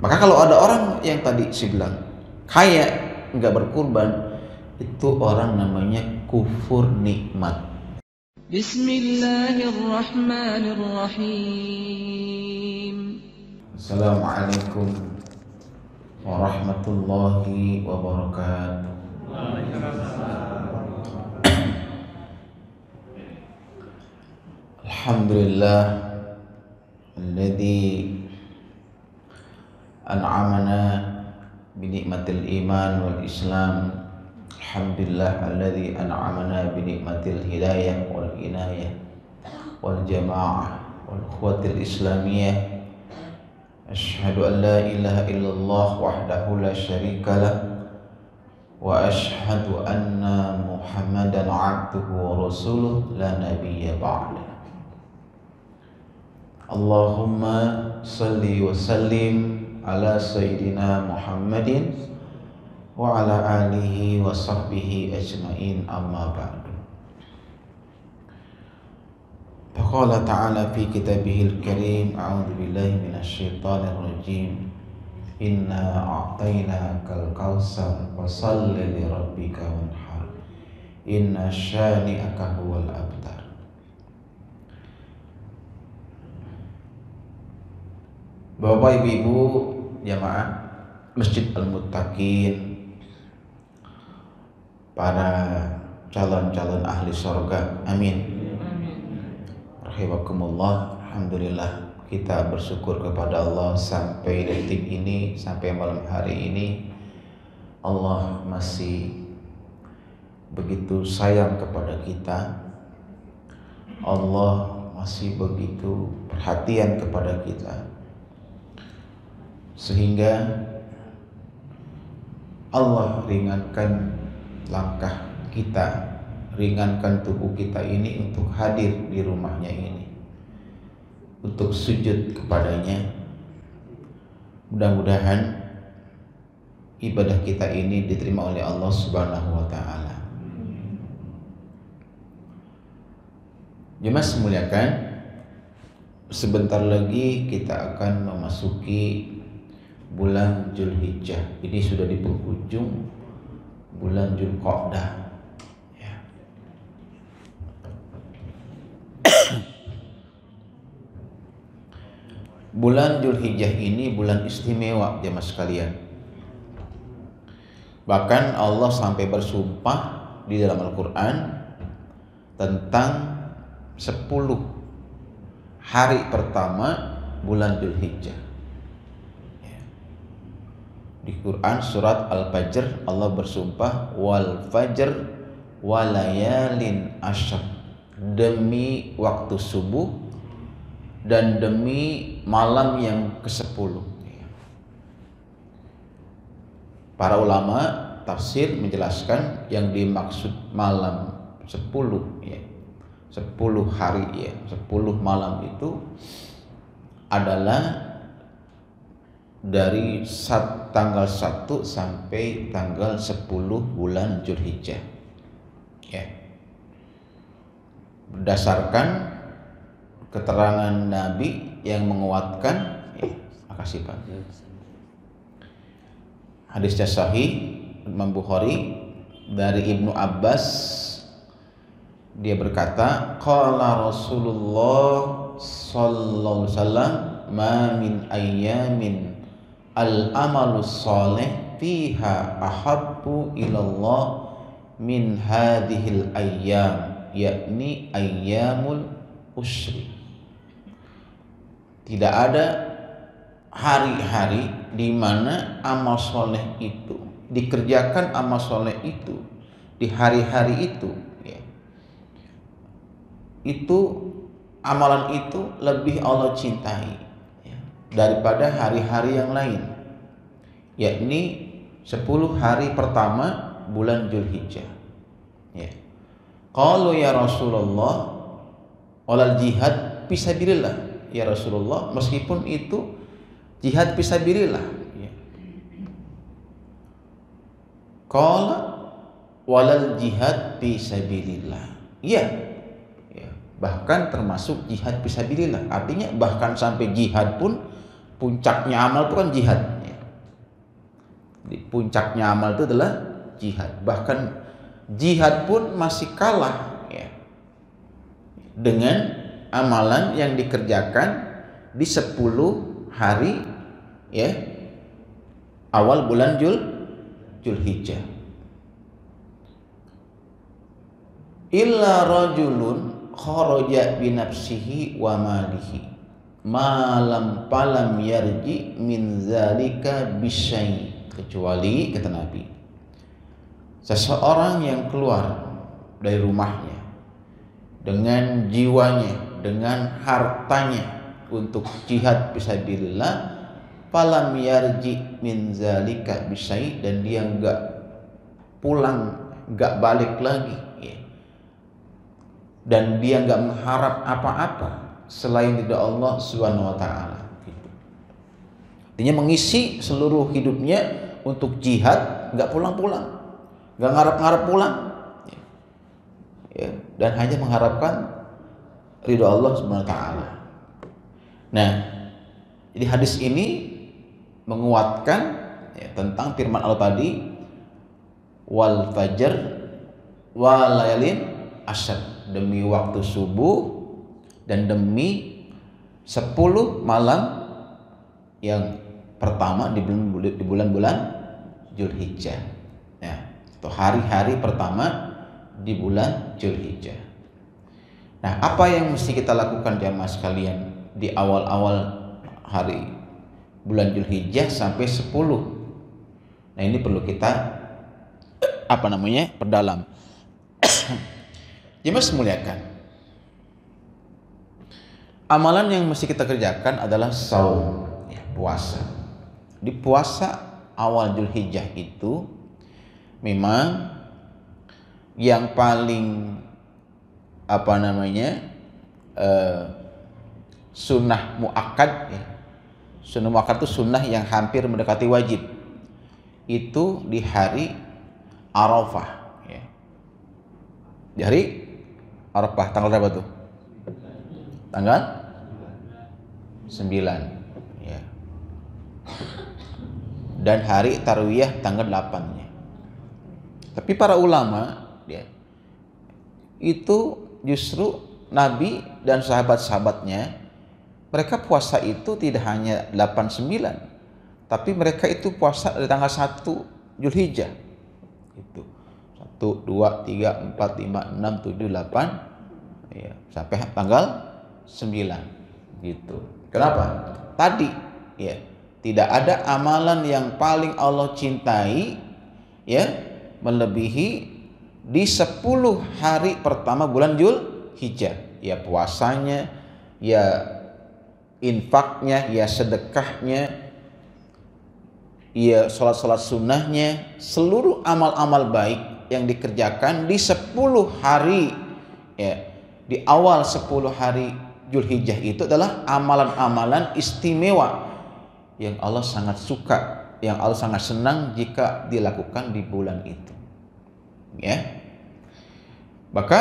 Maka kalau ada orang yang tadi saya bilang kaya nggak berkurban, itu orang namanya kufur nikmat. Bismillahirrahmanirrahim. Assalamualaikum warahmatullahi wabarakatuh. Alhamdulillah alladzi an'amana bi ni'matil iman wal islam. Alhamdulillah alladzi an'amana bi ni'matil hidayah wal inayah wal jamaah wal ukhuwatil islamiyah. Asyhadu an la ilaha illallah wahdahu la syarikalah wa asyhadu anna Muhammadan abduhu wa rasuluh la nabiyya ba'da. Allahumma salli wa sallim ala sayyidina Muhammadin wa ala alihi wa sahbihi ajma'in, amma ba'du. Faqala ta'ala fi kitabihil karim, a'udzu billahi minasy syaithanir rajim. Inna a'tainakal kautsar fashalli li rabbika wanhar. Inna syani'aka huwal abtar. Bapak Ibu jamaah Masjid Al-Muttaqin, para calon-calon ahli surga, amin. Rahimakumullah. Alhamdulillah, kita bersyukur kepada Allah sampai detik ini, sampai malam hari ini Allah masih begitu sayang kepada kita. Allah masih begitu perhatian kepada kita, sehingga Allah ringankan langkah kita, ringankan tubuh kita ini untuk hadir di rumahnya ini, untuk sujud kepadanya. Mudah-mudahan ibadah kita ini diterima oleh Allah Subhanahu wa ta'ala. Jemaah semuliakan, sebentar lagi kita akan memasuki bulan Zulhijjah. Ini sudah di penghujung bulan Dzulqa'dah, ya. Bulan Zulhijjah ini bulan istimewa jemaah sekalian. Bahkan Allah sampai bersumpah di dalam Al-Quran tentang 10 hari pertama bulan Zulhijjah. Di Quran surat Al-Fajr Allah bersumpah wal fajr walayalin asyr, demi waktu subuh dan demi malam yang ke-10. Para ulama tafsir menjelaskan yang dimaksud malam 10, ya, 10 hari, ya, 10 malam itu adalah dari tanggal 1 sampai tanggal 10 bulan Zulhijjah, ya. Berdasarkan keterangan Nabi yang menguatkan, ya, makasih Pak. Hadisnya sahih Imam Bukhari dari Ibnu Abbas, dia berkata, qala Rasulullah sallallahu alaihi wasallam, ma min ayyamin al-amalus salih fiha ahabbu ilallah min hadhil ayyam, yakni ayyamul usri. Tidak ada hari-hari di mana amal soleh itu dikerjakan, amal soleh itu di hari-hari itu, ya, itu amalan itu lebih Allah cintai, ya, daripada hari-hari yang lain, yakni 10 hari pertama bulan Zulhijjah, ya. Qalu ya Rasulullah walal jihad fisabilillah, ya Rasulullah, meskipun itu jihad fisabilillah, ya. Qala walal jihad fisabilillah, ya, ya, bahkan termasuk jihad fisabilillah, artinya bahkan sampai jihad pun puncaknya amal itu kan jihad. Ya. Di puncaknya amal itu adalah jihad. Bahkan jihad pun masih kalah ya, dengan amalan yang dikerjakan di 10 hari ya awal bulan Zulhijjah. Illa rajulun kharaja binafsihi wa malihi malam palam yarji min zalika bisyai, kecuali kata Nabi, seseorang yang keluar dari rumahnya dengan jiwanya, dengan hartanya untuk jihad fisabilillah, falam yarji min zalika bisyai, dan dia enggak pulang, enggak balik lagi ya. Dan dia enggak mengharap apa-apa selain ridha Allah Subhanahu wa taala. Artinya mengisi seluruh hidupnya untuk jihad, enggak pulang-pulang, enggak ngarep-ngarep pulang. Ya, dan hanya mengharapkan ridha Allah Subhanahu wa taala. Nah, jadi hadis ini menguatkan ya, tentang firman Allah tadi, wal fajr wa layalin asyr, demi waktu subuh dan demi 10 malam yang pertama di bulan-bulan Zulhijjah. Ya, itu hari-hari pertama di bulan Zulhijjah. Nah, apa yang mesti kita lakukan jamaah sekalian di awal-awal hari bulan Zulhijjah sampai 10? Nah, ini perlu kita perdalam. Jemaah semuliakan, amalan yang mesti kita kerjakan adalah saum, ya, puasa. Di puasa awal Zulhijjah itu memang yang paling sunnah muakkad ya. Sunnah muakkad itu sunnah yang hampir mendekati wajib. Itu di hari Arafah ya. Di hari Arafah tanggal berapa tuh? Tanggal 9 ya. Dan hari Tarwiyah tanggal 8 ya. Tapi para ulama ya, itu justru Nabi dan sahabat-sahabatnya, mereka puasa itu tidak hanya 8-9, tapi mereka itu puasa dari tanggal 1 Zulhijjah. Itu 1, 2, 3, 4, 5, 6, 7, 8 ya, sampai tanggal 9 gitu. Kenapa? Tadi ya, tidak ada amalan yang paling Allah cintai ya melebihi di 10 hari pertama bulan Zulhijjah. Ya puasanya, ya infaknya, ya sedekahnya, ya sholat-sholat sunnahnya, seluruh amal-amal baik yang dikerjakan di 10 hari ya, di awal 10 hari Zulhijjah itu adalah amalan-amalan istimewa yang Allah sangat suka, yang Allah sangat senang jika dilakukan di bulan itu ya. Maka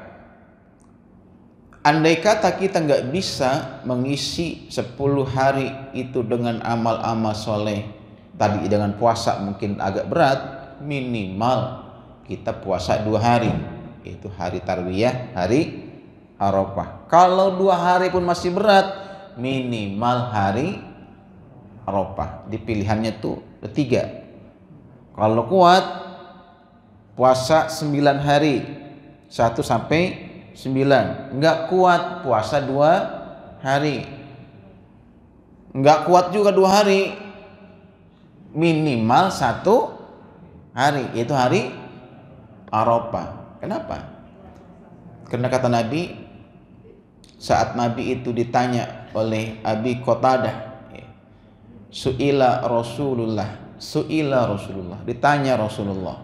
andai kata kita nggak bisa mengisi 10 hari itu dengan amal-amal soleh tadi, dengan puasa mungkin agak berat, minimal kita puasa 2 hari, yaitu hari Tarwiyah, hari Arafah. Kalau 2 hari pun masih berat, minimal hari Arafah. Di pilihannya tuh 3. Kalau kuat puasa 9 hari, 1 sampai 9. Enggak kuat puasa 2 hari. Enggak kuat juga 2 hari, minimal 1 hari, yaitu hari Arafah. Kenapa? Karena kata Nabi, saat Nabi itu ditanya oleh Abi Qatadah, Su'ila Rasulullah, ditanya Rasulullah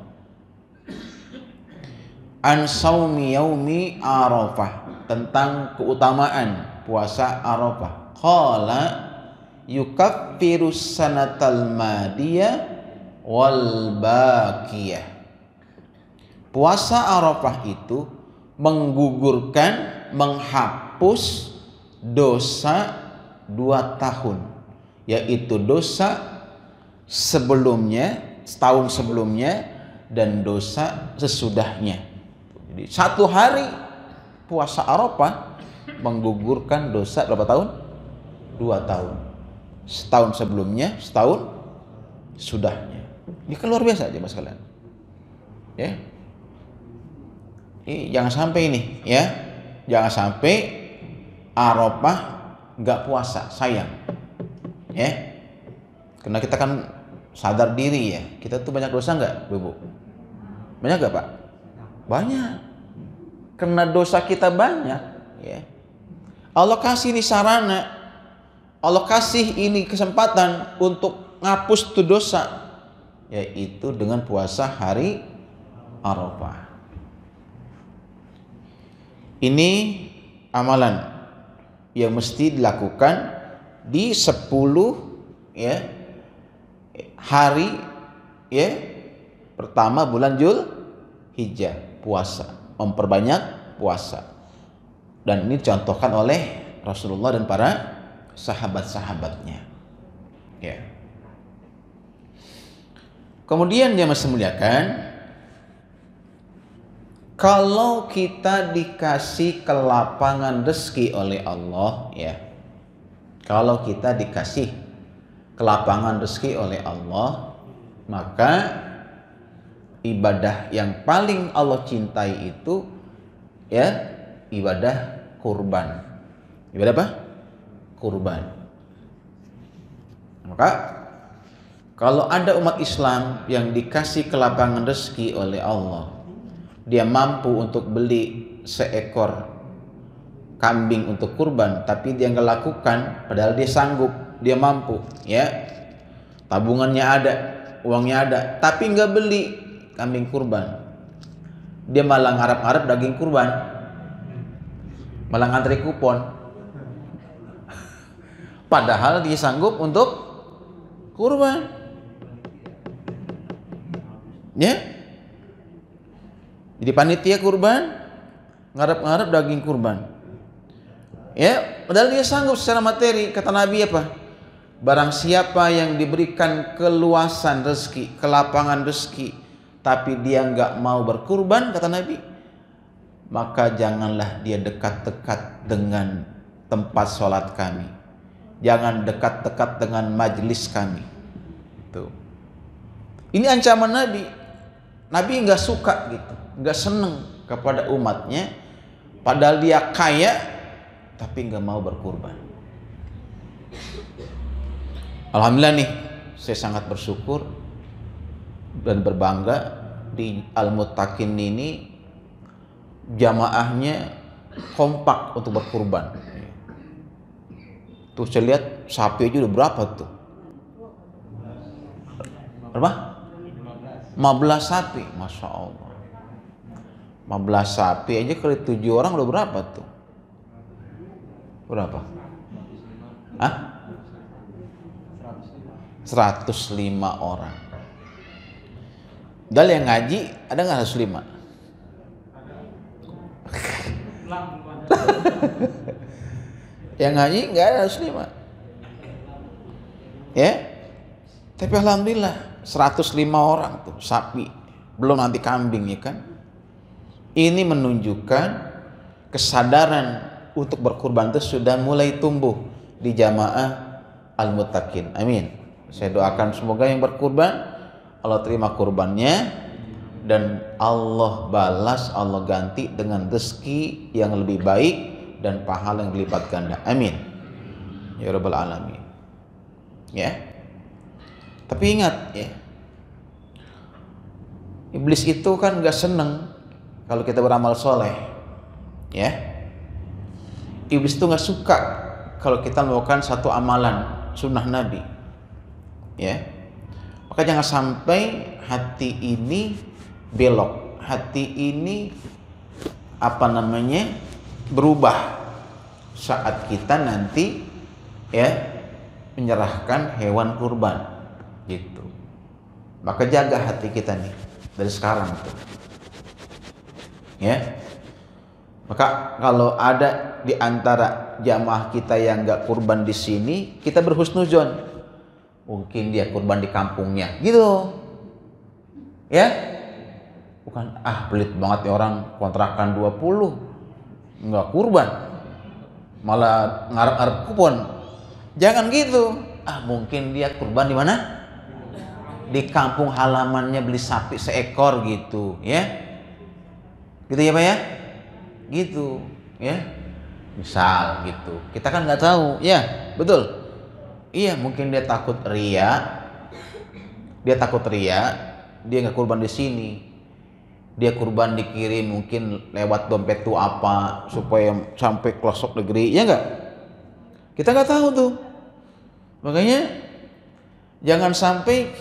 an saumi yaumi Arafah, tentang keutamaan puasa Arafah. Qala yukaffirus sanatal madiyah wal baqiyah. Puasa Arafah itu menggugurkan, menghapus dosa 2 tahun yaitu dosa sebelumnya, setahun sebelumnya, dan dosa sesudahnya. Jadi 1 hari puasa Arafah menggugurkan dosa berapa tahun? 2 tahun. Setahun sebelumnya, setahun sudahnya. Ini kan luar biasa aja mas kalian. Ya. Ini jangan sampai ini ya. Jangan sampai Arafah nggak puasa, sayang. Ya. Karena kita kan sadar diri ya. Kita tuh banyak dosa nggak, Bu? Banyak nggak, Pak? Banyak. Karena dosa kita banyak, ya. Allah kasih ini sarana, Allah kasih ini kesempatan untuk ngapus tuh dosa, yaitu dengan puasa hari Arafah. Ini amalan yang mesti dilakukan di 10 ya hari ya pertama bulan Zulhijjah, puasa, memperbanyak puasa. Dan ini dicontohkan oleh Rasulullah dan para sahabat-sahabatnya. Ya. Kemudian yang masih muliakan, kalau kita dikasih kelapangan rezeki oleh Allah, ya. Kalau kita dikasih kelapangan rezeki oleh Allah, maka ibadah yang paling Allah cintai itu ya ibadah kurban. Ibadah apa? Kurban. Maka kalau ada umat Islam yang dikasih kelapangan rezeki oleh Allah, dia mampu untuk beli seekor kambing untuk kurban, tapi dia nggak lakukan, padahal dia sanggup, dia mampu, ya, tabungannya ada, uangnya ada, tapi nggak beli kambing kurban, dia malah ngarap-ngarap daging kurban, malah ngantri kupon, padahal dia sanggup untuk kurban, ya. Jadi panitia kurban ngarap-ngarap daging kurban, ya, padahal dia sanggup secara materi. Kata Nabi apa? Barang siapa yang diberikan keluasan rezeki, kelapangan rezeki, tapi dia nggak mau berkurban, kata Nabi, maka janganlah dia dekat-dekat dengan tempat sholat kami, jangan dekat-dekat dengan majelis kami. Tuh. Ini ancaman Nabi. Nabi nggak suka gitu, nggak seneng kepada umatnya, padahal dia kaya, tapi nggak mau berkurban. Alhamdulillah nih, saya sangat bersyukur dan berbangga di Al-Muttaqin ini jamaahnya kompak untuk berkurban. Tuh saya lihat sapi aja udah berapa tuh? Berapa? 15 sapi, Masya Allah. 15 sapi aja kali 7 orang udah berapa tuh? Berapa? Hah? 105 orang. Dal yang ngaji ada nggak 105? Yang ngaji nggak ada 105. Ya, tapi alhamdulillah 105 orang tuh sapi, belum nanti kambing, ya kan? Ini menunjukkan kesadaran untuk berkurban itu sudah mulai tumbuh di jamaah Al-Muttaqin. Amin. Saya doakan semoga yang berkurban Allah terima kurbannya dan Allah balas, Allah ganti dengan rezeki yang lebih baik dan pahala yang berlipat ganda. Amin. Ya Rabbal Alamin. Ya. Tapi ingat ya, iblis itu kan gak seneng kalau kita beramal soleh, ya. Iblis itu gak suka kalau kita melakukan satu amalan sunnah Nabi, ya. Maka jangan sampai hati ini belok, hati ini berubah saat kita nanti ya menyerahkan hewan kurban. Gitu. Maka jaga hati kita nih dari sekarang tuh. Ya. Maka kalau ada di antara jamaah kita yang enggak kurban di sini, kita berhusnuzon. mungkin dia kurban di kampungnya gitu ya. Bukan pelit banget ya orang kontrakan 20 nggak kurban malah ngarep-ngarep kupon. Jangan gitu. Mungkin dia kurban di mana? Di kampung halamannya, beli sapi seekor gitu ya. Gitu ya Pak ya? Gitu ya. Misal gitu. Kita kan nggak tahu ya, betul. Iya, mungkin dia takut ria. Dia nggak kurban di sini. Dia kurban dikirim mungkin lewat dompet tuh apa supaya sampai ke pelosok negeri, ya enggak? Kita nggak tahu tuh. Makanya jangan sampai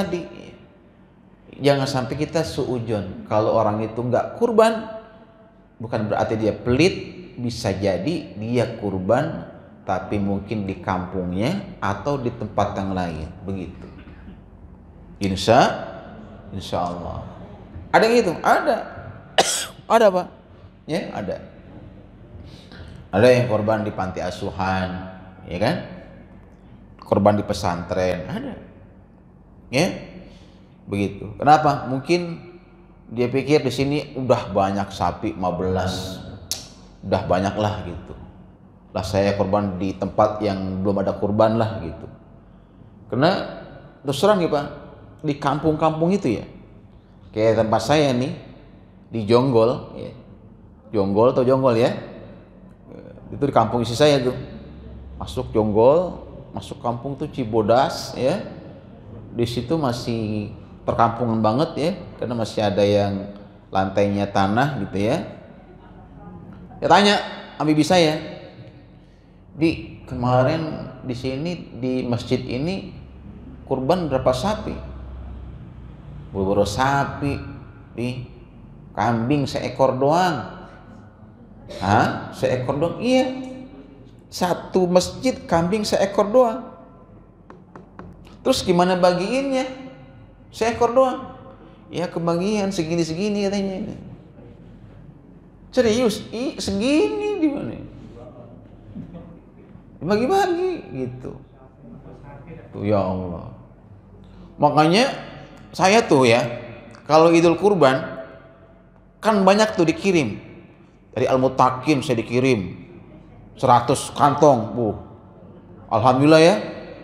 kita suujon. Kalau orang itu nggak kurban, bukan berarti dia pelit. Bisa jadi dia kurban, tapi mungkin di kampungnya atau di tempat yang lain, begitu. Insya Allah. Ada yang gitu? Ada. Ada Pak? Ya ada. Ada yang korban di panti asuhan, ya kan? Korban di pesantren, ada. Ya, begitu. Kenapa? Mungkin dia pikir di sini udah banyak sapi 15, udah banyak lah gitu. Lah saya korban di tempat yang belum ada kurban lah gitu. Karena terus terang ya Pak, di kampung-kampung itu ya, kayak tempat saya nih di Jonggol, ya. Jonggol atau Jonggol ya, itu di kampung isi saya tuh. Masuk Jonggol, masuk kampung tuh Cibodas ya. Di situ masih perkampungan banget ya, karena masih ada yang lantainya tanah gitu ya. Ya tanya sama bibi saya, Bi, kemarin di sini di masjid ini kurban berapa sapi? Berburu sapi, Bi. Kambing seekor doang. Hah? Seekor doang? Iya. Satu masjid kambing seekor doang. Terus gimana bagiinnya? Seekor doang. Ya kebagian segini-segini katanya. Serius? Segini di mana? Bagi-bagi gitu. Tuh ya Allah. Makanya saya tuh ya, kalau Idul Kurban kan banyak tuh dikirim. Dari Al-Mutakin saya dikirim 100 kantong, Bu. Alhamdulillah ya.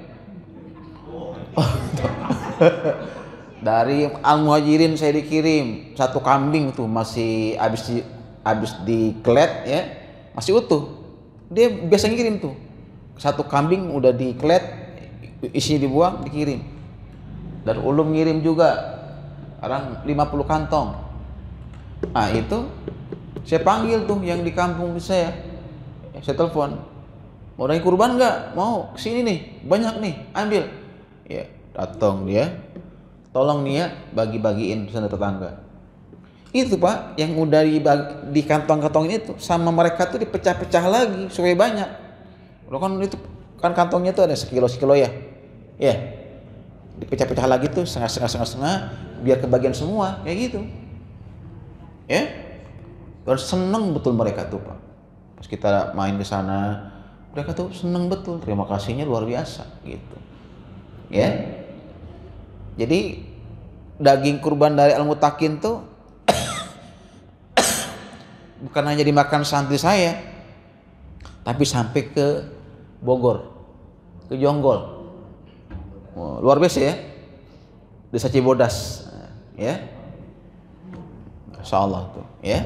Dari Al-Muhajirin saya dikirim 1 kambing tuh masih habis dikelet ya, masih utuh. Dia biasa ngirim tuh 1 kambing udah dikelet, isinya dibuang, dikirim. Dan ulum ngirim juga sekarang 50 kantong. Nah itu saya panggil tuh yang di kampung saya telepon, mau lagi kurban nggak? Mau, kesini nih, banyak nih, ambil. Ya datang dia, tolong nih ya bagi-bagiin sana tetangga. Itu Pak yang udah di kantong-kantong itu sama mereka tuh dipecah-pecah lagi supaya banyak. Lo kan itu kan kantongnya tuh ada sekilo ya, ya dipecah-pecah lagi tuh setengah biar kebagian semua kayak gitu ya. Dan seneng betul mereka tuh Pak pas kita main di sana, mereka tuh seneng betul, terima kasihnya luar biasa gitu ya. Jadi daging kurban dari Al-Mutakin tuh bukan hanya dimakan santri saya, tapi sampai ke Bogor, ke Jonggol. Luar biasa ya, desa Cibodas ya, Masya Allah tuh ya.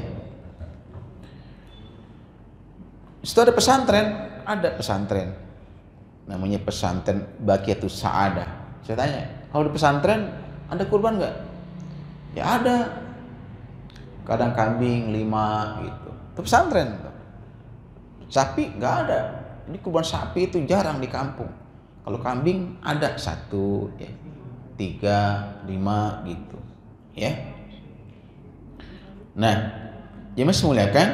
Itu ada pesantren namanya pesantren Baqiyatus Sa'adah. Saya tanya, kalau di pesantren ada kurban nggak? Ya ada, kadang kambing 5 gitu. Itu pesantren, sapi nggak ada. Ini kurban sapi itu jarang di kampung. Kalau kambing ada 1, ya, 3, 5 gitu, ya. Nah, jemaah semuliakan.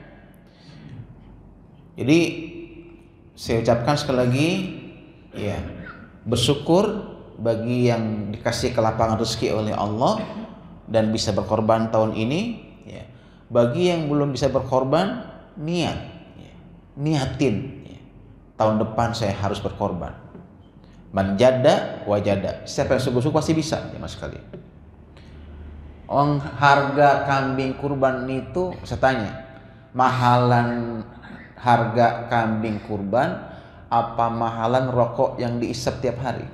Jadi saya ucapkan sekali lagi, ya, bersyukur bagi yang dikasih kelapangan rezeki oleh Allah dan bisa berkorban tahun ini. Ya. Bagi yang belum bisa berkorban, niatin. Ya. Tahun depan saya harus berkorban. Man jada wajada. Siapa yang sungguh-sungguh pasti bisa, ya mas sekalian. Harga kambing kurban itu, saya tanya, mahalan harga kambing kurban apa mahalan rokok yang diisap tiap hari?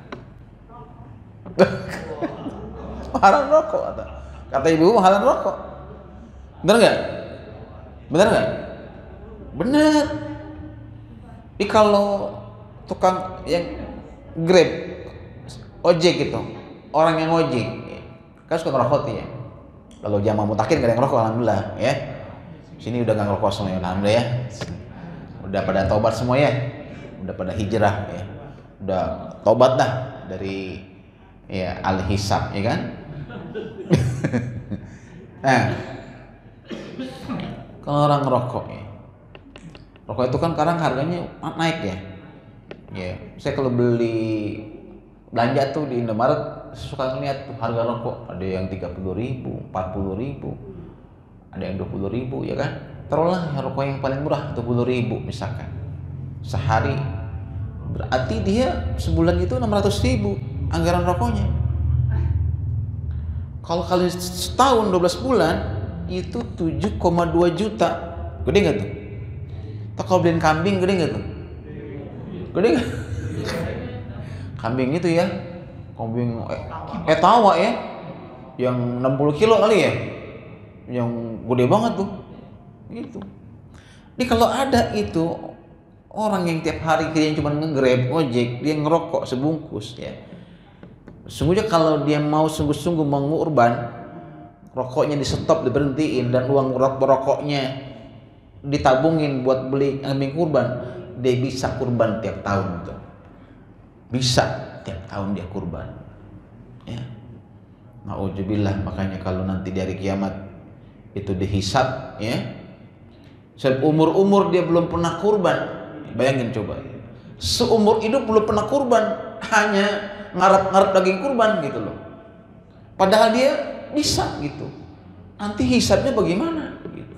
Mahalan rokok kata ibu, mahalan rokok. Bener nggak? Bener nggak? Bener. Jadi kalau tukang yang Grab, ojek gitu, orang yang ojek, kan suka ngerokok ya. Kalau jamaah mutakin gak ada yang ngerokok, alhamdulillah ya. Sini udah gak ngerokok semua, alhamdulillah ya. Udah pada tobat semua ya, udah pada hijrah ya, udah tobat dah dari ya al-hisab ya kan. Nah, kalau orang ngerokok ya, rokok itu kan sekarang harganya naik ya. Ya, saya kalau beli belanja tuh di Indomaret suka ngeliat tuh harga rokok, ada yang 30.000, 40.000, ada yang 20.000 ya kan. Taruhlah rokok yang paling murah 20.000 misalkan sehari, berarti dia sebulan itu 600.000 anggaran rokoknya. Kalau kali setahun 12 bulan itu 7,2 juta, gede nggak tuh? Atau kalau beliin kambing gede nggak tuh? Gede nggak? Kambing itu ya, kambing etawa ya, yang 60 kilo kali ya, yang gede banget tuh, gitu. Jadi kalau ada itu orang yang tiap hari dia cuma nge-Grab, ojek, dia ngerokok sebungkus ya. Sungguhnya kalau dia mau sungguh-sungguh mengurban, rokoknya di stop, diberhentiin, dan uang rokoknya ditabungin buat beli kambing kurban, dia bisa kurban tiap tahun tuh. Bisa tiap tahun dia kurban. Ya. Nauzubillah, makanya kalau nanti di hari kiamat itu dihisab ya. Seumur-umur dia belum pernah kurban. Bayangin coba. Seumur hidup belum pernah kurban, hanya ngarep-ngarep daging kurban gitu loh. Padahal dia bisa gitu. Nanti hisabnya bagaimana gitu.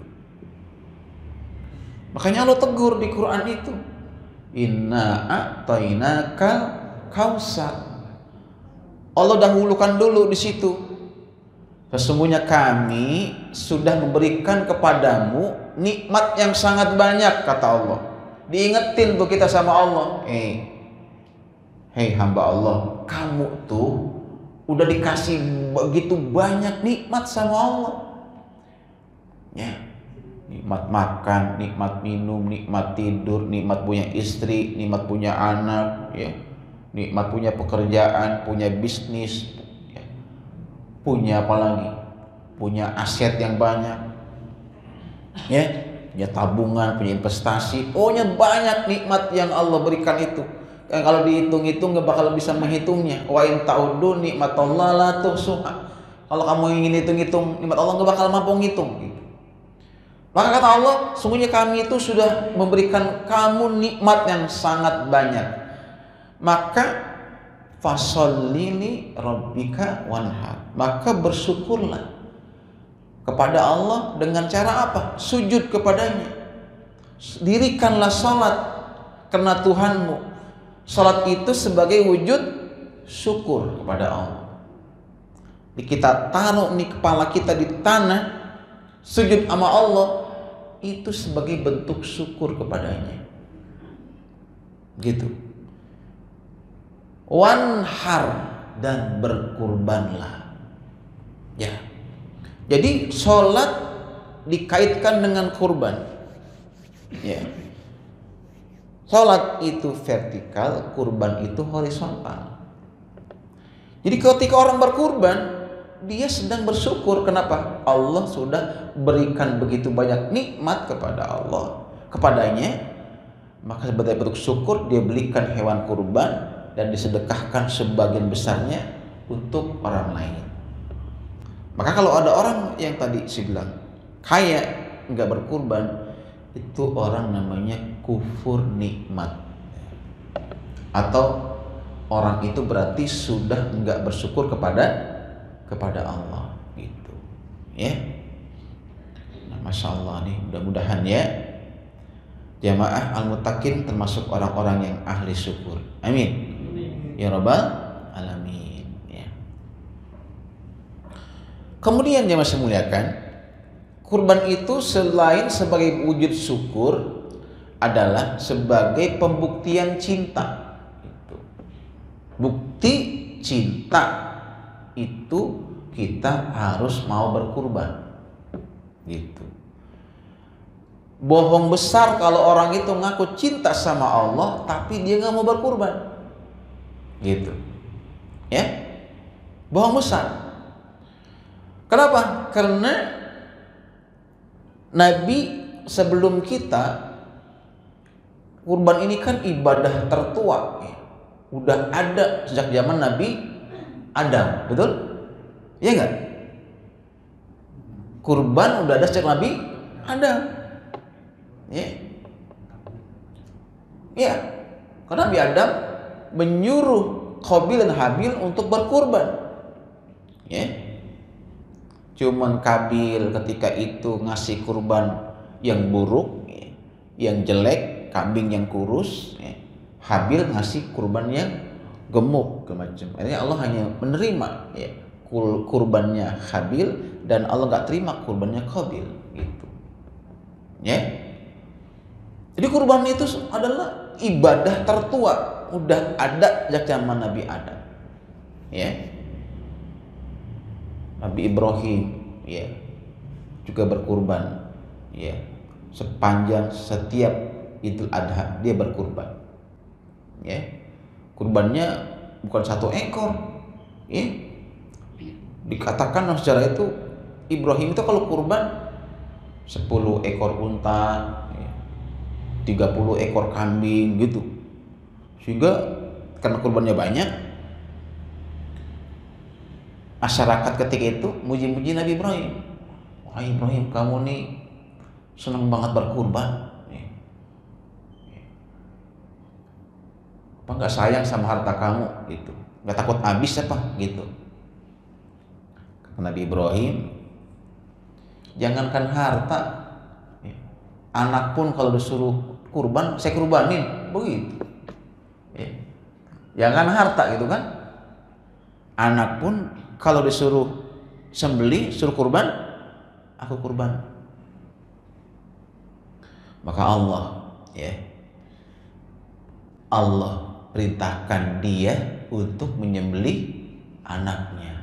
Makanya Allah tegur di Quran itu, inna a'tainakal kausar. Allah dahulukan dulu di situ. Sesungguhnya kami sudah memberikan kepadamu nikmat yang sangat banyak, kata Allah. Diingetin tuh kita sama Allah. Hei hamba Allah, kamu tuh udah dikasih begitu banyak nikmat sama Allah. Ya. Nikmat makan, nikmat minum, nikmat tidur, nikmat punya istri, nikmat punya anak, ya, nikmat punya pekerjaan, punya bisnis, ya. Punya apa lagi? Punya aset yang banyak, ya, punya tabungan, punya investasi, pokoknya banyak nikmat yang Allah berikan itu. Yang kalau dihitung-hitung nggak bakal bisa menghitungnya. Wa in ta'uddu nikmatallahi la tuhsuha. Kalau kamu ingin hitung-hitung nikmat Allah nggak bakal mampu ngitung. Gitu. Maka kata Allah, sungguhnya kami itu sudah memberikan kamu nikmat yang sangat banyak. Maka fasholli li rabbika wanhar. Maka bersyukurlah kepada Allah dengan cara apa? Sujud kepadanya. Dirikanlah salat karena Tuhanmu. Salat itu sebagai wujud syukur kepada Allah. Kita taruh nih kepala kita di tanah, sujud sama Allah, itu sebagai bentuk syukur kepadanya. Gitu. Wanhar, dan berkurbanlah. Ya. Jadi sholat dikaitkan dengan kurban. Ya. Sholat itu vertikal, kurban itu horizontal. Jadi ketika orang berkurban, dia sedang bersyukur. Kenapa? Allah sudah berikan begitu banyak nikmat kepadanya. Maka sebagai bentuk syukur dia belikan hewan kurban dan disedekahkan sebagian besarnya untuk orang lain. Maka kalau ada orang yang tadi saya bilang kaya nggak berkurban, itu orang namanya kufur nikmat, atau orang itu berarti sudah nggak bersyukur kepada Allah gitu ya. Nah, Masya Allah nih, mudah-mudahan ya jamaah al-muttaqin termasuk orang-orang yang ahli syukur. Amin. ya rabbal alamin ya. Kemudian yang masih muliakan, kurban itu selain sebagai wujud syukur adalah sebagai pembuktian cinta. Bukti cinta itu kita harus mau berkurban gitu. Bohong besar kalau orang itu ngaku cinta sama Allah tapi dia nggak mau berkurban gitu ya. Bohong besar. Kenapa? Karena Nabi sebelum kita, kurban ini kan ibadah tertua ya. Udah ada sejak zaman Nabi Adam, betul? Iya enggak? Kurban udah ada sejak Nabi Adam. Ya. Ya. Karena Nabi Adam menyuruh Qabil dan Habil untuk berkurban. Ya. Cuman Qabil ketika itu ngasih kurban yang buruk, ya, yang jelek, kambing yang kurus, ya. Habil ngasih kurban yang gemuk macam. Akhirnya Allah hanya menerima ya kurbannya Habil dan Allah nggak terima kurbannya Qabil gitu. Ya. Jadi kurban itu adalah ibadah tertua, udah ada sejak zaman Nabi Adam. Ya. Nabi Ibrahim ya juga berkurban ya. Sepanjang setiap Idul Adha dia berkurban. Ya, kurbannya bukan 1 ekor, ya. Dikatakan secara itu Ibrahim itu kalau kurban 10 ekor unta, ya, 30 ekor kambing gitu. Sehingga karena kurbannya banyak, masyarakat ketika itu muji-muji Nabi Ibrahim. Wah Ibrahim, kamu nih senang banget berkurban. Apa nggak sayang sama harta kamu gitu, nggak takut habis apa gitu. Kata Nabi Ibrahim, jangankan harta, anak pun kalau disuruh kurban saya kurbanin begitu ya. Jangan harta gitu kan, anak pun kalau disuruh sembelih suruh kurban aku kurban. Maka Allah ya, Allah perintahkan dia untuk menyembelih anaknya,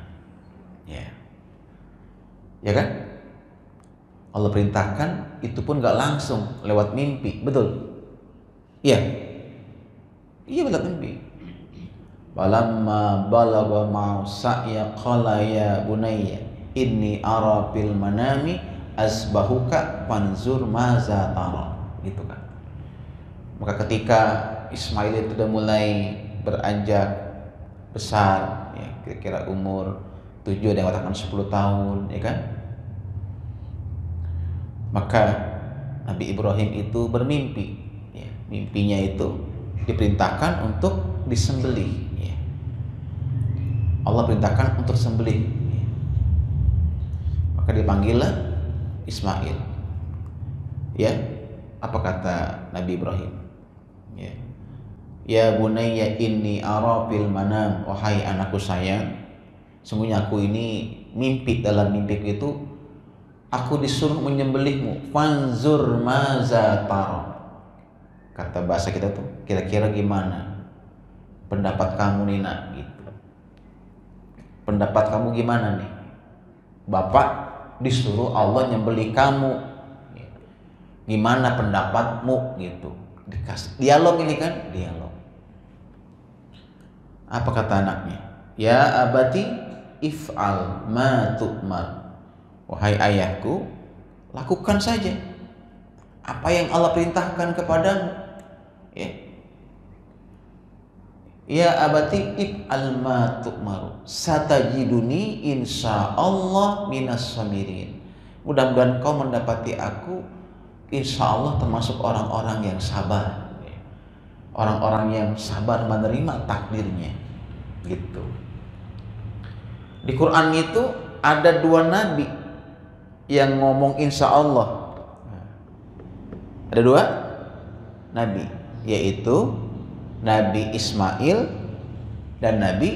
ya kan? Allah perintahkan itu pun gak langsung, lewat mimpi, betul? Iya, iya lewat mimpi. Balamma balagha ma'u sa'ya qala ya bunayya inni ara fil manami asbahuka fanzur maza tara, gitu kan? Maka ketika Ismail itu sudah mulai beranjak besar, ya, kira-kira umur 7, ada yang mengatakan 10 tahun, ya kan? Maka Nabi Ibrahim itu bermimpi, ya. Mimpinya itu diperintahkan untuk disembelih, ya. Allah perintahkan untuk sembelih, ya. Maka dipanggillah Ismail, ya. Apa kata Nabi Ibrahim? Ya. Ya bunayya inni ara fil manam, wahai anakku sayang, sungguhnya aku ini mimpi, dalam mimpi itu aku disuruh menyembelihmu. Fanzur maza tara. Kata bahasa kita tuh, kira-kira gimana pendapat kamu nih nak gitu. Pendapat kamu gimana nih? Bapak disuruh Allah nyembelih kamu. Gimana pendapatmu gitu. Dikasih dialog ini kan, dialog. Apa kata anaknya? Ya abati if'al ma tu'mar. Wahai ayahku, lakukan saja apa yang Allah perintahkan kepadamu. Ya. Ya abati if'al ma tu'mar. Satajiduni insyaallah minas sabirin. Mudah-mudahan kau mendapati aku insyaallah termasuk orang-orang yang sabar. Orang-orang yang sabar menerima takdirnya. Gitu. Di Quran itu ada 2 nabi yang ngomong insya Allah. Ada 2 nabi, yaitu Nabi Ismail dan Nabi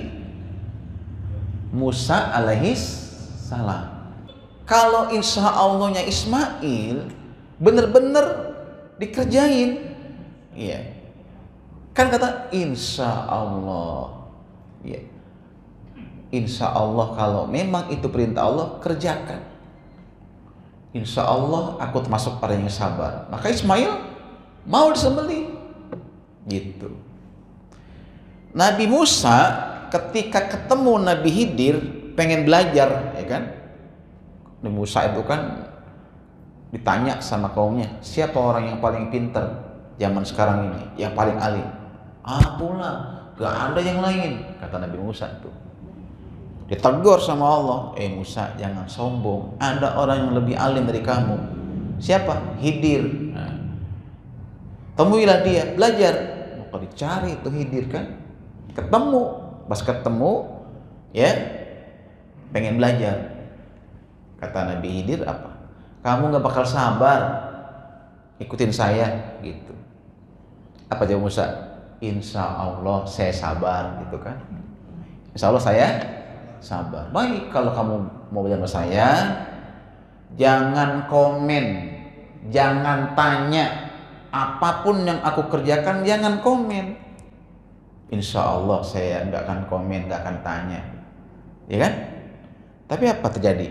Musa alaihis salam. Kalau insya Allahnya Ismail bener-bener dikerjain, iya. Kan kata insya Allah, iya. Insya Allah kalau memang itu perintah Allah, kerjakan. Insya Allah aku termasuk orang yang sabar. Maka Ismail mau disembelih, gitu. Nabi Musa ketika ketemu Nabi Khidir pengen belajar, ya kan? Nabi Musa itu kan ditanya sama kaumnya, siapa orang yang paling pinter zaman sekarang ini, yang paling alim? Akulah, gak ada yang lain, kata Nabi Musa itu. Ditegur sama Allah, Musa jangan sombong, ada orang yang lebih alim dari kamu. Siapa? Khidir. Nah, temuilah dia, belajar. Maka dicari itu Khidir kan, ketemu, pas ketemu, ya pengen belajar. Kata Nabi Khidir apa? Kamu gak bakal sabar, ikutin saya, gitu. Apa jawab Musa? Insya Allah saya sabar, gitu kan? Insya Allah saya sabar. Baik, kalau kamu mau belajar sama saya, jangan komen, jangan tanya, apapun yang aku kerjakan jangan komen. Insya Allah saya nggak akan komen, nggak akan tanya, ya kan? Tapi apa terjadi?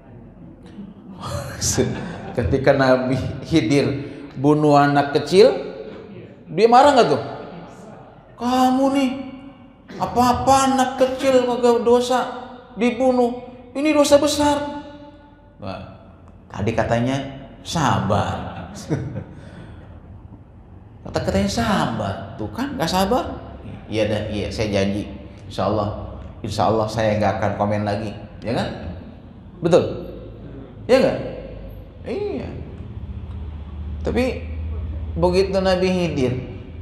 Ketika Nabi Khidir bunuh anak kecil, dia marah nggak tuh? Kamu nih, apa-apa anak kecil kagak dosa dibunuh, ini dosa besar. Nah, tadi katanya sabar. Katanya sabar, tuh kan nggak sabar. Iya dah, iya saya janji, insya Allah saya nggak akan komen lagi, ya kan? Betul, ya nggak? Iya. Tapi begitu Nabi Khidir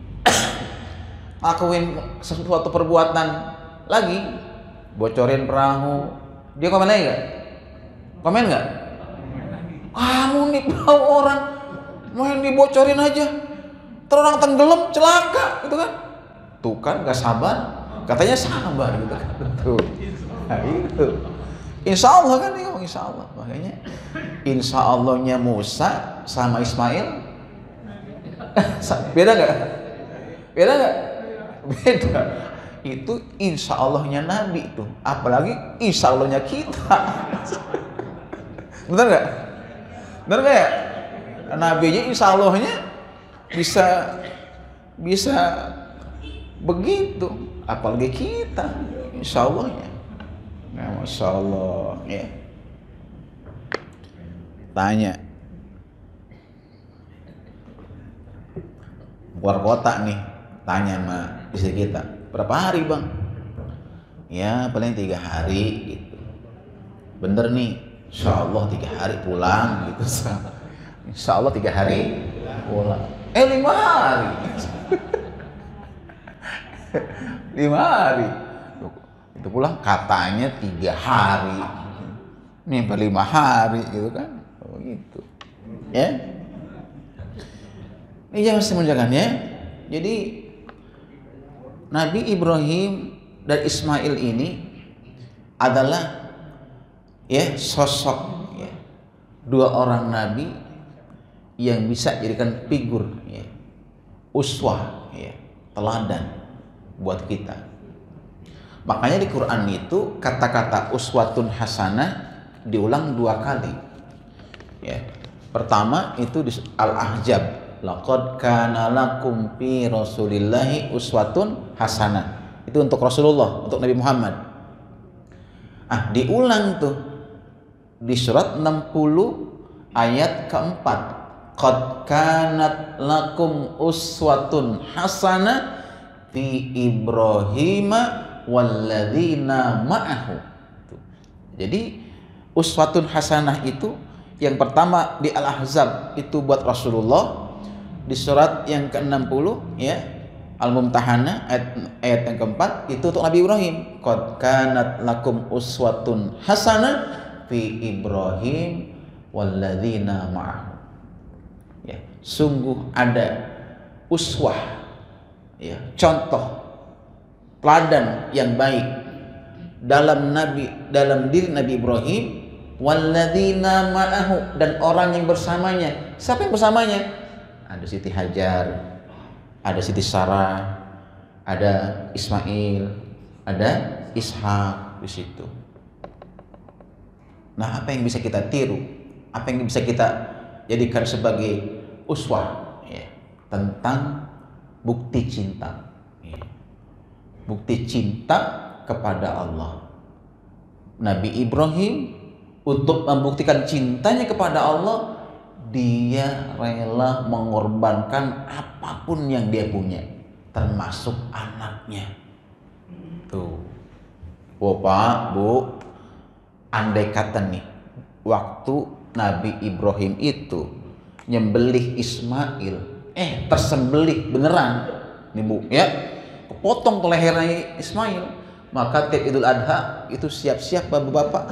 lakuin sesuatu perbuatan lagi, bocorin perahu, dia komen lagi nggak? Komen nggak? Kamu nih perahu orang main dibocorin aja, terus orang tenggelam celaka, gitu kan? Tuh kan nggak sabar, katanya sabar, gitu kan? Tuh, nah, itu. Insya Allah kan, ya, insya Allah. Makanya insya Allahnya Musa sama Ismail beda nggak? Beda nggak? Beda. Itu insya Allahnya Nabi itu, apalagi insya Allahnya kita. Bener nggak? Bener nggak ya? Nabinya insya Allahnya bisa begitu, apalagi kita insya Allahnya. Nah, masya Allah, ya. Tanya, keluar kota nih, tanya sama istri kita, berapa hari bang? Ya paling 3 hari gitu. Bener nih, insya Allah 3 hari pulang gitu. Insya Allah 3 hari pulang. 5 hari. 5 hari. Itu pulang katanya 3 hari. Nih 5 hari gitu kan. Oh gitu. Ya. Ini jangan semenjakan ya. Jadi Nabi Ibrahim dan Ismail ini adalah ya sosok ya, 2 orang nabi yang bisa jadikan figur ya, uswah ya, teladan buat kita. Makanya di Quran itu kata-kata uswatun hasanah diulang 2 kali. Ya. Pertama itu di Al-Ahzab, laqad kana lakum fi Rasulillahi uswatun hasanah. Itu untuk Rasulullah, untuk Nabi Muhammad. Diulang tuh di surat 60 ayat keempat. Qad kanat lakum uswatun hasanah fi Ibrahima walladzina ma'ahu. Jadi uswatun hasanah itu yang pertama di Al-Ahzab itu buat Rasulullah, di surat yang ke-60 ya Al-Mumtahanah ayat yang keempat itu untuk Nabi Ibrahim. Qad kanat lakum uswatun hasanah fi Ibrahim walladzina ma'ahu. Ya, sungguh ada uswah ya, contoh teladan yang baik dalam diri Nabi Ibrahim, walladzina ma'ahu, dan orang yang bersamanya. Siapa yang bersamanya? Ada Siti Hajar, ada Siti Sarah, ada Ismail, ada Ishak di situ. Nah, apa yang bisa kita tiru? Apa yang bisa kita jadikan sebagai uswah ya, tentang bukti cinta ya. Bukti cinta kepada Allah. Nabi Ibrahim untuk membuktikan cintanya kepada Allah, dia rela mengorbankan apapun yang dia punya, termasuk anaknya. Tuh, Pak, Bu, andai kata nih, waktu Nabi Ibrahim itu nyembelih Ismail, tersembelih beneran, nih Bu, ya, kepotong tuh lehernya Ismail, maka tiap Idul Adha itu siap-siap bapak-bapak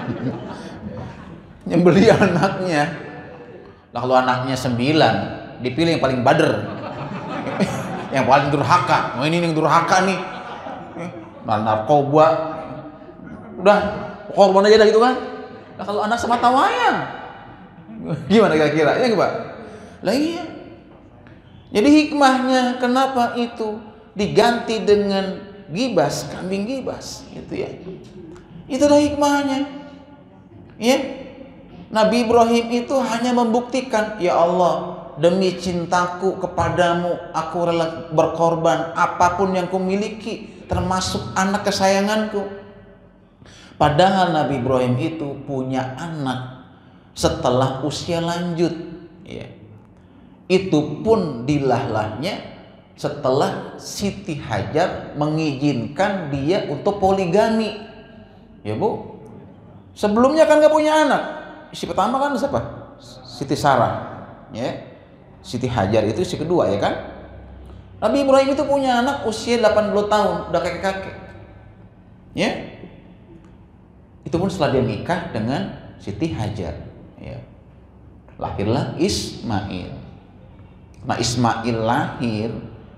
nyembelih anaknya. Lah kalau anaknya 9, dipilih yang paling bader, yang paling durhaka. Oh, ini yang durhaka nih, narkoba, udah korban aja dah gitu kan. Nah kalau anak semata wayang, gimana kira-kira? Ya Pak? Lah iya. Jadi hikmahnya kenapa itu diganti dengan gibas, kambing gibas, gitu ya. Itulah hikmahnya. Ya. Nabi Ibrahim itu hanya membuktikan, ya Allah, demi cintaku kepadamu, aku rela berkorban apapun yang kumiliki, termasuk anak kesayanganku. Padahal Nabi Ibrahim itu punya anak setelah usia lanjut, ya. Itu pun dilahlahnya setelah Siti Hajar mengizinkan dia untuk poligami, ya Bu. Sebelumnya kan nggak punya anak. Istri pertama kan siapa? Siti Sarah, ya. Siti Hajar itu istri kedua, ya kan? Nabi Ibrahim itu punya anak usia 80 tahun, udah kakek-kakek, ya. Itu pun setelah dia nikah dengan Siti Hajar, ya. Lahirlah Ismail. Nah, Ismail lahir,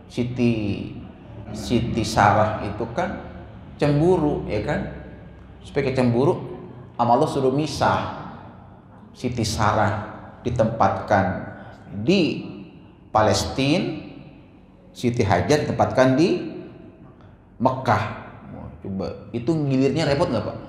Siti Sarah itu kan cemburu, ya kan? Supaya cemburu, Allah suruh misah. Siti Sarah ditempatkan di Palestina, Siti Hajar ditempatkan di Mekah. Coba, itu ngilirnya repot nggak Pak?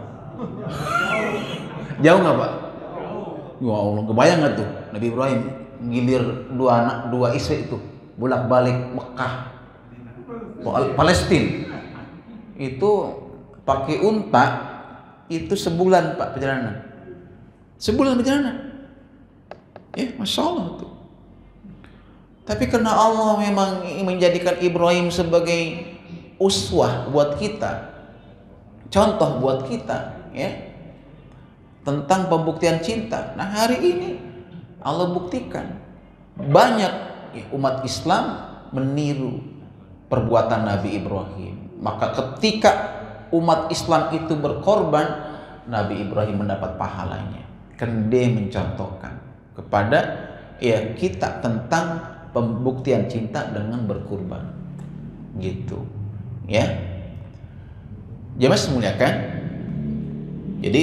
Jauh nggak Pak? Ya Allah, kebayang nggak tuh Nabi Ibrahim ngilir dua anak, dua istri itu bolak-balik Mekah, Palestina. Itu pakai unta, itu sebulan Pak perjalanan. Sebulan perjalanan, ya, Masya Allah tuh. Tapi karena Allah memang menjadikan Ibrahim sebagai uswah buat kita, contoh buat kita, ya, tentang pembuktian cinta. Nah hari ini Allah buktikan banyak, ya, umat Islam meniru perbuatan Nabi Ibrahim. Maka ketika umat Islam itu berkorban, Nabi Ibrahim mendapat pahalanya. Karena dia mencontohkan kepada, ya, kita tentang pembuktian cinta dengan berkurban, gitu, ya. Jemaah semuliakan. Jadi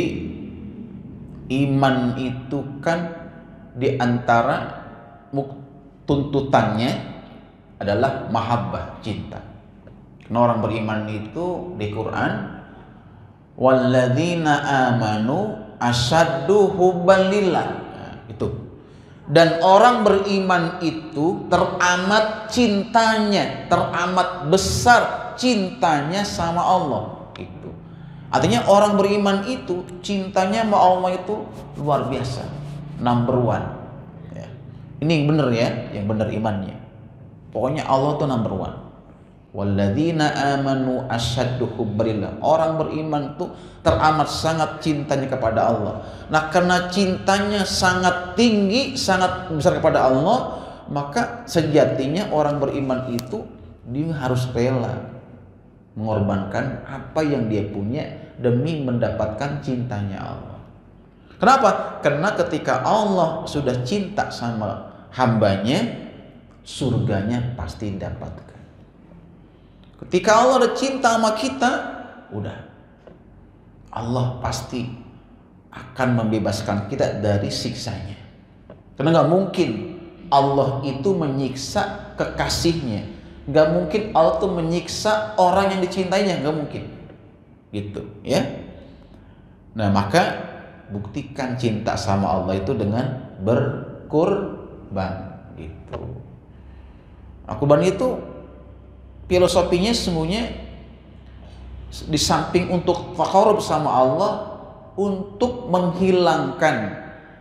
iman itu kan diantara tuntutannya adalah mahabbah, cinta. Karena orang beriman itu di Quran, walladzina amanu asyaddu hubban lillah, itu. Dan orang beriman itu teramat cintanya, teramat besar cintanya sama Allah, itu. Artinya orang beriman itu cintanya sama Allah itu luar biasa, number one, ya. Ini yang benar, ya, yang benar imannya. Pokoknya Allah tuh number one. Walladzina amanu asyaddu hubbalillah. Orang beriman tuh teramat sangat cintanya kepada Allah. Nah, karena cintanya sangat tinggi, sangat besar kepada Allah, maka sejatinya orang beriman itu dia harus rela mengorbankan apa yang dia punya demi mendapatkan cintanya Allah. Kenapa? Karena ketika Allah sudah cinta sama hambanya, surganya pasti dapatkan. Ketika Allah ada cinta sama kita, udah, Allah pasti akan membebaskan kita dari siksanya. Karena nggak mungkin Allah itu menyiksa kekasihnya, nggak mungkin Allah itu menyiksa orang yang dicintainya, nggak mungkin, gitu ya. Nah, maka buktikan cinta sama Allah itu dengan berkurban, gitu. Nah, kurban itu filosofinya semuanya di samping untuk taqarrub sama Allah, untuk menghilangkan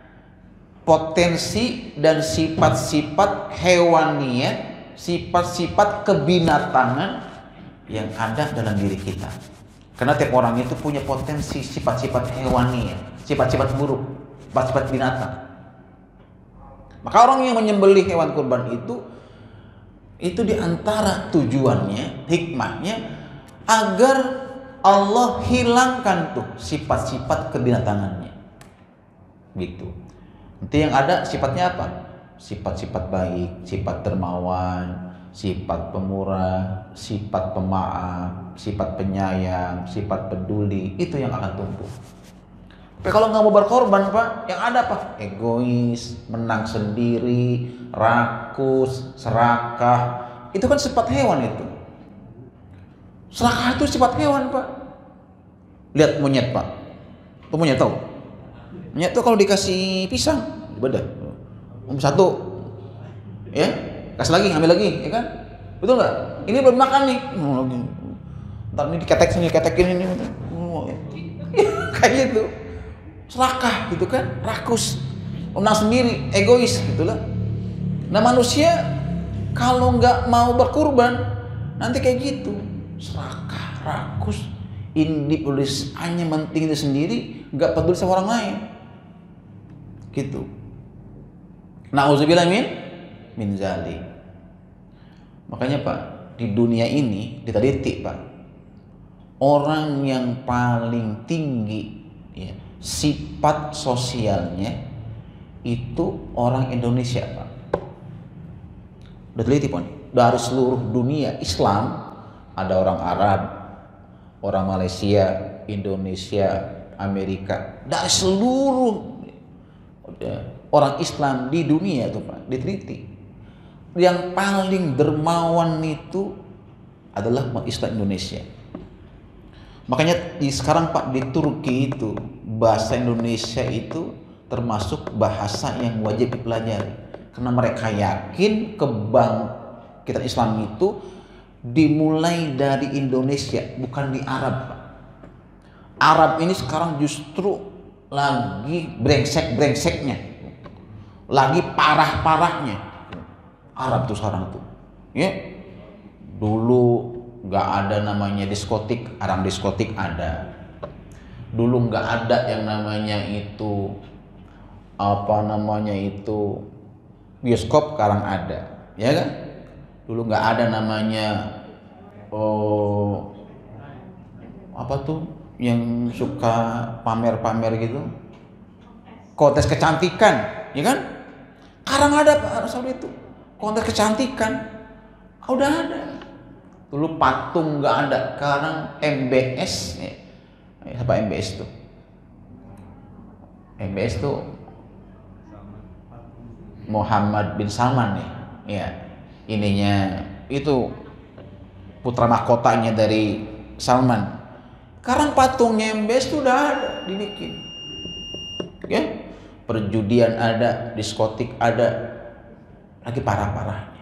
potensi dan sifat-sifat hewaniat, sifat-sifat kebinatangan yang ada dalam diri kita. Karena tiap orang itu punya potensi sifat-sifat hewaniat, sifat-sifat buruk, sifat-sifat binatang. Maka orang yang menyembelih hewan kurban itu diantara tujuannya, hikmahnya, agar Allah hilangkan tuh sifat-sifat kebinatangannya, gitu. Nanti yang ada sifatnya apa? Sifat-sifat baik, sifat dermawan, sifat pemurah, sifat pemaaf, sifat penyayang, sifat peduli. Itu yang akan tumbuh. Tapi kalau nggak mau berkorban, Pak, yang ada apa? Egois, menang sendiri, rakus, serakah. Itu kan sifat hewan itu. Serakah itu sifat hewan, Pak. Lihat monyet, Pak. Tuh monyet tahu? Monyet tuh kalau dikasih pisang, bedah. Satu, ya, kasih lagi, ambil lagi, ya kan? Betul nggak? Ini belum makan nih. Ntar ini diketek sini, ketekin ini. Kayak gitu. Serakah gitu kan, rakus, menang sendiri, egois gitulah. Nah, manusia kalau nggak mau berkurban nanti kayak gitu, serakah, rakus, individualis, hanya penting itu sendiri, nggak peduli sama orang lain, gitu. Nauzubillah min zalik. Makanya Pak, di dunia ini diteliti Pak, orang yang paling tinggi ya, sifat sosialnya itu orang Indonesia, Pak. Udah teliti, Pak. Dari seluruh dunia Islam, ada orang Arab, orang Malaysia, Indonesia, Amerika, dari seluruh orang Islam di dunia tuh, Pak, diteliti. Yang paling dermawan itu adalah umat Islam Indonesia. Makanya sekarang Pak, di Turki itu bahasa Indonesia itu termasuk bahasa yang wajib dipelajari, karena mereka yakin kebangkitan Islam itu dimulai dari Indonesia, bukan di Arab, Pak. Arab ini sekarang justru lagi brengsek-brengseknya, lagi parah-parahnya. Arab tuh sekarang tuh, ya. Dulu nggak ada namanya diskotik, Arab diskotik ada. Dulu nggak ada yang namanya itu bioskop, sekarang ada, ya kan? Dulu nggak ada namanya apa tuh yang suka pamer-pamer gitu, kontes kecantikan, ya kan? Sekarang ada Pak, Arab Saudi itu kontes kecantikan, udah ada. Dulu patung nggak ada, sekarang MBS, ya. Apa MBS tuh? MBS tuh Muhammad bin Salman ya, ininya itu putra mahkotanya dari Salman. Sekarang patungnya MBS tuh udah ada, dibikin, ya. Perjudian ada, diskotik ada, lagi parah-parahnya.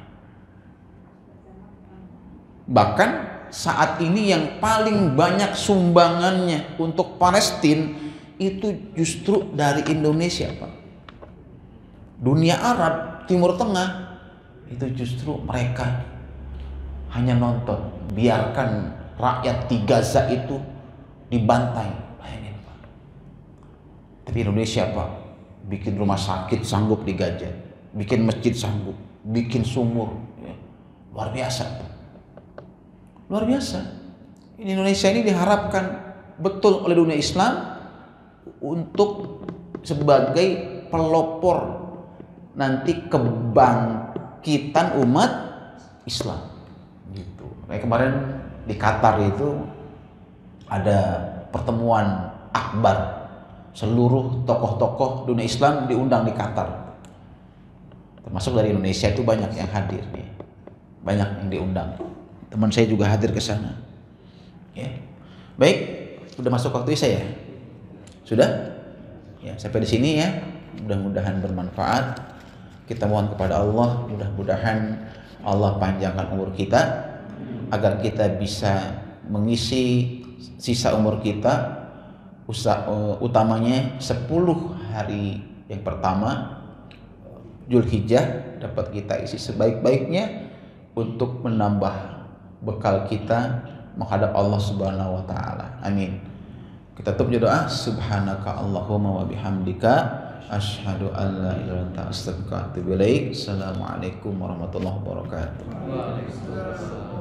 Bahkan saat ini yang paling banyak sumbangannya untuk Palestina itu justru dari Indonesia, Pak. Dunia Arab, Timur Tengah, itu justru mereka hanya nonton, biarkan rakyat di Gaza itu dibantai. Bayangin, Pak. Tapi Indonesia, Pak, bikin rumah sakit sanggup di Gaza, bikin masjid sanggup, bikin sumur, ya. Luar biasa, Pak. Luar biasa. Indonesia ini diharapkan betul oleh dunia Islam untuk sebagai pelopor nanti kebangkitan umat Islam, gitu. Kayak kemarin di Qatar itu ada pertemuan akbar, seluruh tokoh-tokoh dunia Islam diundang di Qatar, termasuk dari Indonesia itu banyak yang hadir nih, banyak yang diundang. Teman saya juga hadir ke sana. Ya. Baik, sudah masuk waktu Isya ya? Sudah? Ya, sampai di sini ya. Mudah-mudahan bermanfaat. Kita mohon kepada Allah, mudah-mudahan Allah panjangkan umur kita agar kita bisa mengisi sisa umur kita, utamanya 10 hari yang pertama Dzulhijjah dapat kita isi sebaik-baiknya untuk menambah bekal kita menghadap Allah Subhanahu wa taala. Amin. Kita tutup doa, subhanaka Allahumma wa bihamdika asyhadu an la ilaha illa anta astaghfiruka wa atubu ilaik. Assalamualaikum warahmatullahi wabarakatuh.